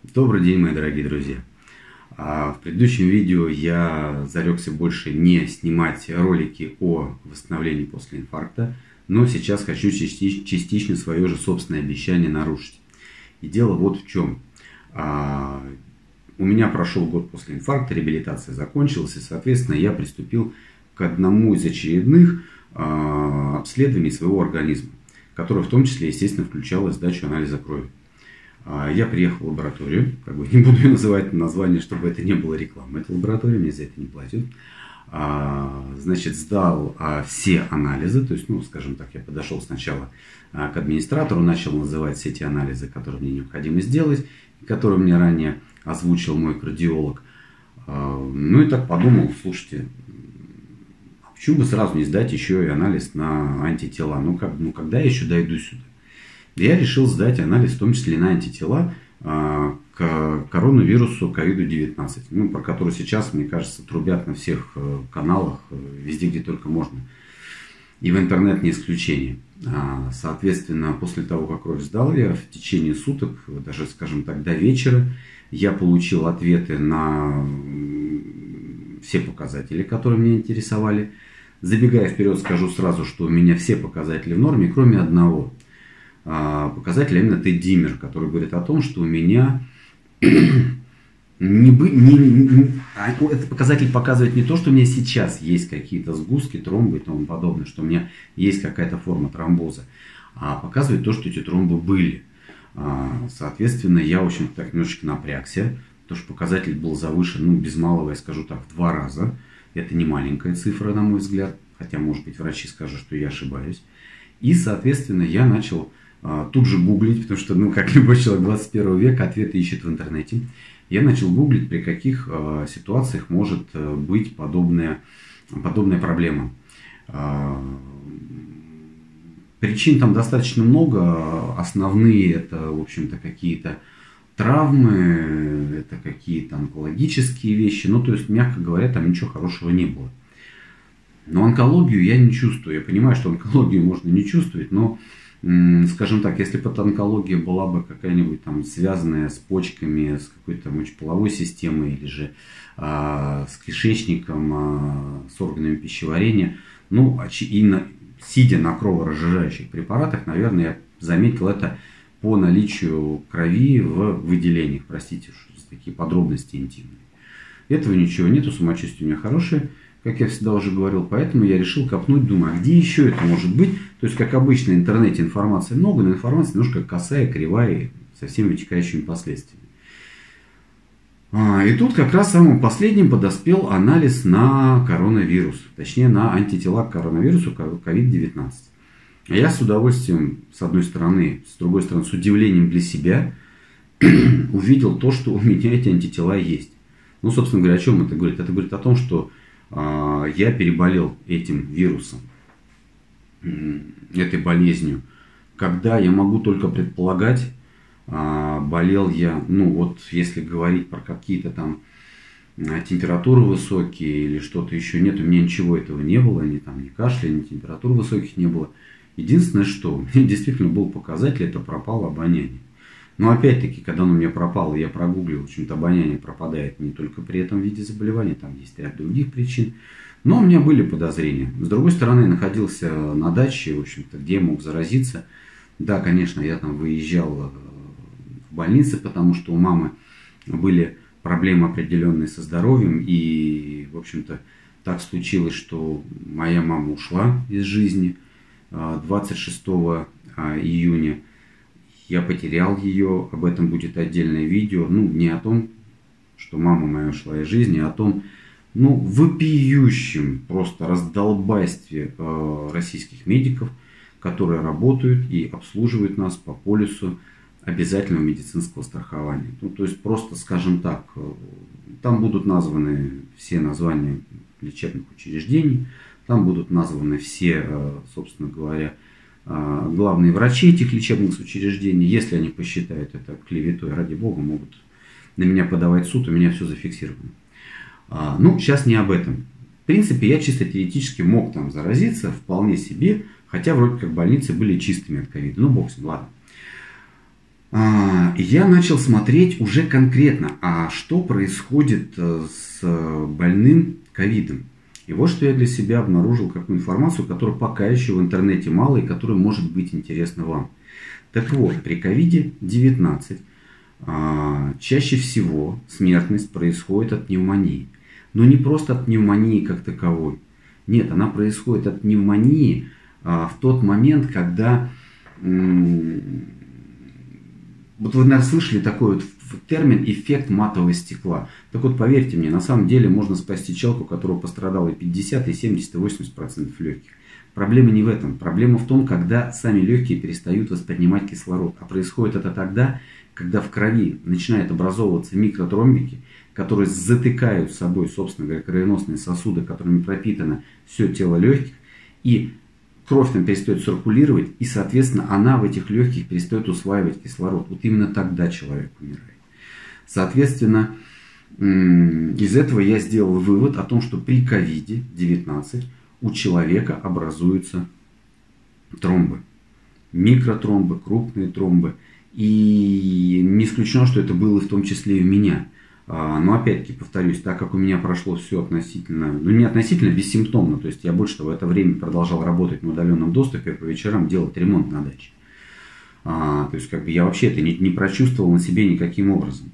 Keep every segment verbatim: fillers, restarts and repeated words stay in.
Добрый день, мои дорогие друзья. В предыдущем видео я зарекся больше не снимать ролики о восстановлении после инфаркта, но сейчас хочу частично свое же собственное обещание нарушить. И дело вот в чем. У меня прошел год после инфаркта, реабилитация закончилась, и, соответственно, я приступил к одному из очередных обследований своего организма, которое в том числе, естественно, включало сдачу анализа крови. Я приехал в лабораторию, как бы не буду ее называть название, чтобы это не было рекламой. Это лаборатория, мне за это не платят. Значит, сдал все анализы, то есть, ну, скажем так, я подошел сначала к администратору, начал называть все те анализы, которые мне необходимо сделать, которые мне ранее озвучил мой кардиолог. Ну и так подумал, слушайте, а почему бы сразу не сдать еще и анализ на антитела? Ну, как, ну когда я еще дойду сюда? Я решил сдать анализ, в том числе на антитела э, к коронавирусу ковид девятнадцать, ну, про который сейчас, мне кажется, трубят на всех э, каналах, э, везде, где только можно. И в интернет не исключение. А, соответственно, после того, как кровь сдал, я в течение суток, даже, скажем так, до вечера, я получил ответы на все показатели, которые меня интересовали. Забегая вперед, скажу сразу, что у меня все показатели в норме, кроме одного. Показатель, а именно Т-димер, который говорит о том, что у меня не бы, не, не, этот показатель показывает не то, что у меня сейчас есть какие-то сгустки, тромбы и тому подобное, что у меня есть какая-то форма тромбоза, а показывает то, что эти тромбы были. Соответственно, я, в общем-то, так немножечко напрягся, потому что показатель был завышен, ну, без малого, я скажу так, в два раза. Это не маленькая цифра, на мой взгляд, хотя, может быть, врачи скажут, что я ошибаюсь. И, соответственно, я начал тут же гуглить, потому что, ну, как любой человек двадцать первого века, ответы ищет в интернете. Я начал гуглить, при каких э, ситуациях может быть подобная, подобная проблема. Э, причин там достаточно много. Основные это, в общем-то, какие-то травмы, это какие-то онкологические вещи. Ну, то есть, мягко говоря, там ничего хорошего не было. Но онкологию я не чувствую. Я понимаю, что онкологию можно не чувствовать, но, скажем так, если бы эта онкология была бы какая-нибудь там связанная с почками, с какой-то мочеполовой системой или же а, с кишечником, а, с органами пищеварения, ну, очевидно, сидя на кроворазжижающих препаратах, наверное, я заметил это по наличию крови в выделениях. Простите, что за такие подробности интимные. Этого ничего нету, самочувствие у меня хорошее, как я всегда уже говорил, поэтому я решил копнуть, думаю, а где еще это может быть? То есть, как обычно, в интернете информации много, но информация немножко косая, кривая, со всеми вытекающими последствиями. А, и тут как раз самым последним подоспел анализ на коронавирус, точнее на антитела к коронавирусу ковид девятнадцать. А я с удовольствием, с одной стороны, с другой стороны, с удивлением для себя, увидел то, что у меня эти антитела есть. Ну, собственно говоря, о чем это говорит? Это говорит о том, что я переболел этим вирусом, этой болезнью, когда я могу только предполагать, болел я, ну вот если говорить про какие-то там температуры высокие или что-то еще, нет, у меня ничего этого не было, ни там ни кашля, ни температур высоких не было. Единственное, что у меня действительно был показатель, это пропало обоняние. Но опять-таки, когда оно у меня пропало, я прогуглил, в общем-то, обоняние пропадает не только при этом виде заболевания, там есть ряд других причин. Но у меня были подозрения. С другой стороны, я находился на даче, в общем-то, где я мог заразиться. Да, конечно, я там выезжал в больнице, потому что у мамы были проблемы определенные со здоровьем. И, в общем-то, так случилось, что моя мама ушла из жизни двадцать шестого июня. Я потерял ее, об этом будет отдельное видео. Ну, не о том, что мама моя ушла из жизни, а о том, ну, вопиющем просто раздолбайстве э, российских медиков, которые работают и обслуживают нас по полису обязательного медицинского страхования. Ну, то есть, просто, скажем так, э, там будут названы все названия лечебных учреждений, там будут названы все, э, собственно говоря, главные врачи этих лечебных учреждений, если они посчитают это клеветой, ради бога, могут на меня подавать в суд, у меня все зафиксировано. Ну, сейчас не об этом. В принципе, я чисто теоретически мог там заразиться, вполне себе, хотя вроде как больницы были чистыми от ковида. Ну, бог с ним, ладно. Я начал смотреть уже конкретно, а что происходит с больным ковидом. И вот что я для себя обнаружил, какую информацию, которую пока еще в интернете мало и которая может быть интересна вам. Так вот, при ковид девятнадцать чаще всего смертность происходит от пневмонии. Но не просто от пневмонии как таковой. Нет, она происходит от пневмонии в тот момент, когда... Вот вы, наверное, слышали такой вот термин «эффект матового стекла». Так вот, поверьте мне, на самом деле можно спасти человека, у которого пострадало и пятьдесят, и семьдесят, и восемьдесят процентов легких. Проблема не в этом. Проблема в том, когда сами легкие перестают воспринимать кислород. А происходит это тогда, когда в крови начинают образовываться микротромбики, которые затыкают с собой, собственно говоря, кровеносные сосуды, которыми пропитано все тело легких, и кровь там перестает циркулировать, и, соответственно, она в этих легких перестает усваивать кислород. Вот именно тогда человек умирает. Соответственно, из этого я сделал вывод о том, что при ковид девятнадцать у человека образуются тромбы. Микротромбы, крупные тромбы. И не исключено, что это было в том числе и у меня. Но опять-таки, повторюсь, так как у меня прошло все относительно, ну не относительно, бессимптомно, то есть я больше того в это время продолжал работать на удаленном доступе, по вечерам делать ремонт на даче. А, то есть как бы я вообще это не, не прочувствовал на себе никаким образом.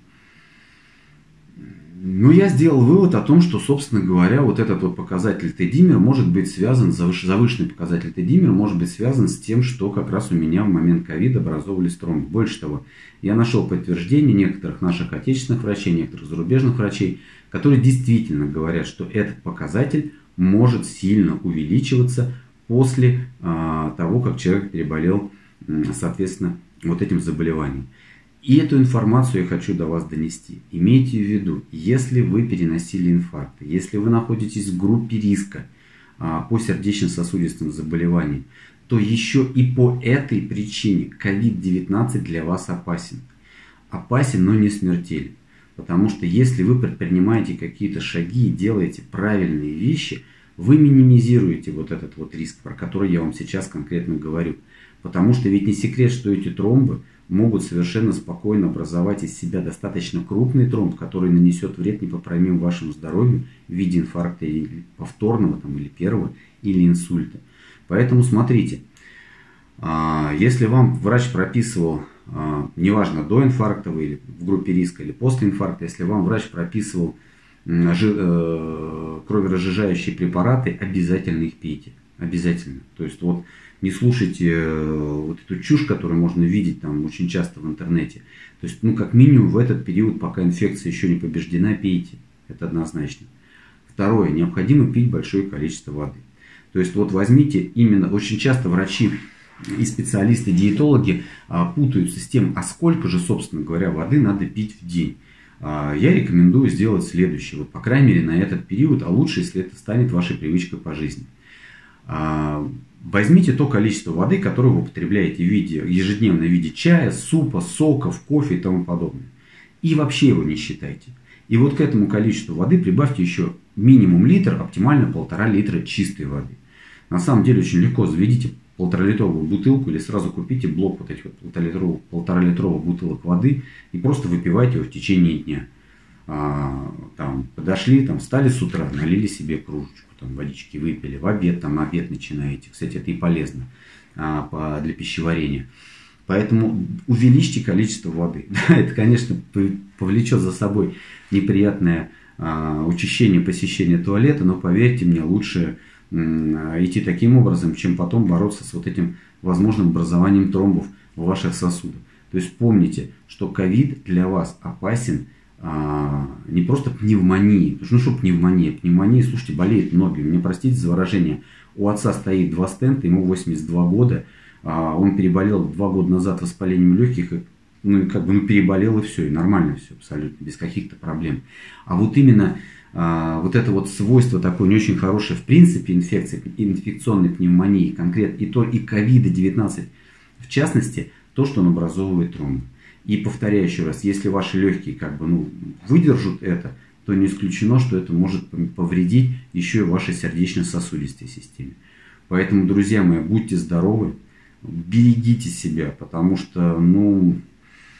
Но я сделал вывод о том, что, собственно говоря, вот этот вот показатель Т-димер может быть связан, завышенный показатель Т-димер может быть связан с тем, что как раз у меня в момент ковида образовывались тромбы. Больше того, я нашел подтверждение некоторых наших отечественных врачей, некоторых зарубежных врачей, которые действительно говорят, что этот показатель может сильно увеличиваться после а, того, как человек переболел, соответственно, вот этим заболеванием. И эту информацию я хочу до вас донести. Имейте в виду, если вы переносили инфаркты, если вы находитесь в группе риска а, по сердечно-сосудистым заболеваниям, то еще и по этой причине ковид девятнадцать для вас опасен. Опасен, но не смертелен. Потому что если вы предпринимаете какие-то шаги и делаете правильные вещи, вы минимизируете вот этот вот риск, про который я вам сейчас конкретно говорю. Потому что ведь не секрет, что эти тромбы могут совершенно спокойно образовать из себя достаточно крупный тромб, который нанесет вред непоправимым вашему здоровью в виде инфаркта или повторного, там, или первого, или инсульта. Поэтому смотрите, если вам врач прописывал, неважно, до инфаркта вы или в группе риска, или после инфаркта, если вам врач прописывал кроверазжижающие препараты, обязательно их пейте. Обязательно. То есть вот не слушайте вот эту чушь, которую можно видеть там очень часто в интернете. То есть, ну, как минимум в этот период, пока инфекция еще не побеждена, пейте. Это однозначно. Второе. Необходимо пить большое количество воды. То есть, вот возьмите именно, очень часто врачи и специалисты, диетологи путаются с тем, а сколько же, собственно говоря, воды надо пить в день. Я рекомендую сделать следующее. Вот, по крайней мере, на этот период, а лучше, если это станет вашей привычкой по жизни. Возьмите то количество воды, которое вы употребляете в виде, ежедневно в виде чая, супа, соков, кофе и тому подобное. И вообще его не считайте. И вот к этому количеству воды прибавьте еще минимум литр, оптимально полтора литра чистой воды. На самом деле очень легко. Заведите полуторалитровую бутылку или сразу купите блок вот этих вот полуторалитровых бутылок воды и просто выпивайте его в течение дня. А, там, подошли, там, встали с утра, налили себе кружечку, там, водички выпили, в обед, там, обед начинаете. Кстати, это и полезно а, по, для пищеварения. Поэтому увеличьте количество воды. Да, это, конечно, повлечет за собой неприятное а, учащение посещения туалета, но поверьте мне, лучше м, идти таким образом, чем потом бороться с вот этим возможным образованием тромбов в ваших сосудах. То есть помните, что ковид для вас опасен а, не просто пневмонии. Ну что пневмония? Пневмония, слушайте, болеют многие. Мне простите за выражение. У отца стоит два стента, ему восемьдесят два года. А, он переболел два года назад воспалением легких. И, ну, как бы, ну, переболел и все. И нормально все абсолютно, без каких-то проблем. А вот именно а, вот это вот свойство такое не очень хорошее в принципе инфекции, инфекционной пневмонии, конкретно и то и ковид девятнадцать в частности, то, что он образовывает тромбы. И повторяю еще раз, если ваши легкие как бы, ну, выдержат это, то не исключено, что это может повредить еще и вашей сердечно-сосудистой системе. Поэтому, друзья мои, будьте здоровы, берегите себя, потому что, ну,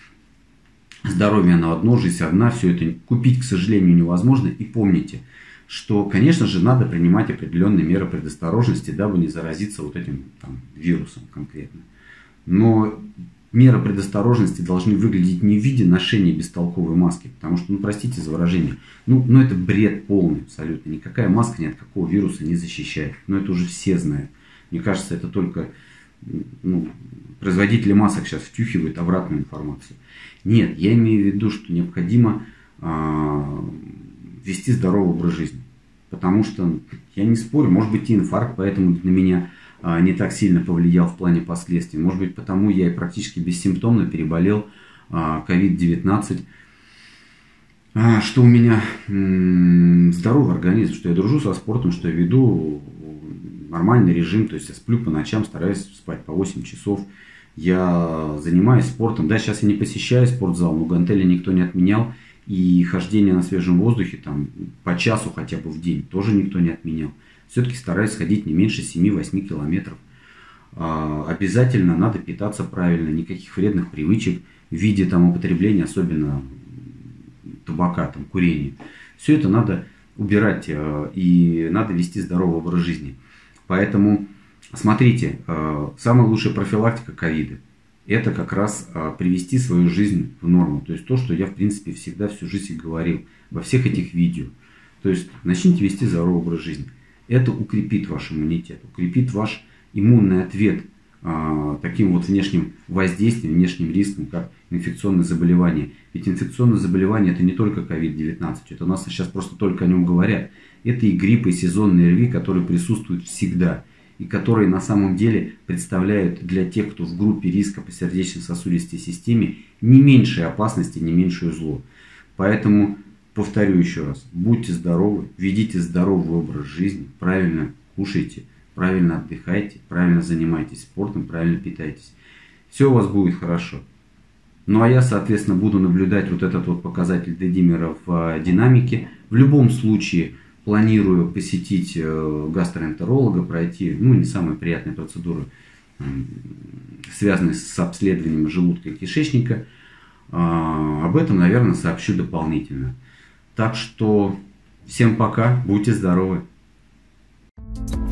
Здоровье оно одно, жизнь одна, все это купить, к сожалению, невозможно. И помните, что, конечно же, надо принимать определенные меры предосторожности, дабы не заразиться вот этим там, вирусом конкретно. Но меры предосторожности должны выглядеть не в виде ношения бестолковой маски, потому что, ну, простите за выражение, ну, ну это бред полный абсолютно. Никакая маска ни от какого вируса не защищает. Но это уже все знают. Мне кажется, это только ну, производители масок сейчас втюхивают обратную информацию. Нет, я имею в виду, что необходимо э, вести здоровый образ жизни. Потому что, я не спорю, может быть и инфаркт, поэтому на меня э, не так сильно повлиял в плане последствий. Может быть, потому я и практически бессимптомно переболел ковид девятнадцать. Э, что у меня э, здоровый организм, что я дружу со спортом, что я веду нормальный режим. То есть я сплю по ночам, стараюсь спать по восемь часов. Я занимаюсь спортом. Да, сейчас я не посещаю спортзал, но гантели никто не отменял. И хождение на свежем воздухе там, по часу хотя бы в день тоже никто не отменял. Все-таки стараюсь ходить не меньше семи-восьми километров. А, обязательно надо питаться правильно, никаких вредных привычек в виде там, употребления, особенно табака, там, курения. Все это надо убирать а, и надо вести здоровый образ жизни. Поэтому смотрите, а, самая лучшая профилактика ковида – это как раз а, привести свою жизнь в норму. То есть то, что я в принципе всегда всю жизнь говорил во всех этих видео. То есть начните вести здоровый образ жизни. Это укрепит ваш иммунитет, укрепит ваш иммунный ответ а, таким вот внешним воздействием, внешним риском, как инфекционные заболевания. Ведь инфекционные заболевания – это не только ковид девятнадцать, это у нас сейчас просто только о нем говорят. Это и грипп, и сезонные РВИ, которые присутствуют всегда. И которые на самом деле представляют для тех, кто в группе риска по сердечно-сосудистой системе, не меньшей опасности, не меньшее зло. Поэтому, повторю еще раз, будьте здоровы, ведите здоровый образ жизни, правильно кушайте, правильно отдыхайте, правильно занимайтесь спортом, правильно питайтесь. Все у вас будет хорошо. Ну а я, соответственно, буду наблюдать вот этот вот показатель дедимера в динамике. В любом случае, планирую посетить гастроэнтеролога, пройти, ну, не самые приятные процедуры, связанные с обследованием желудка и кишечника. Об этом, наверное, сообщу дополнительно. Так что всем пока, будьте здоровы.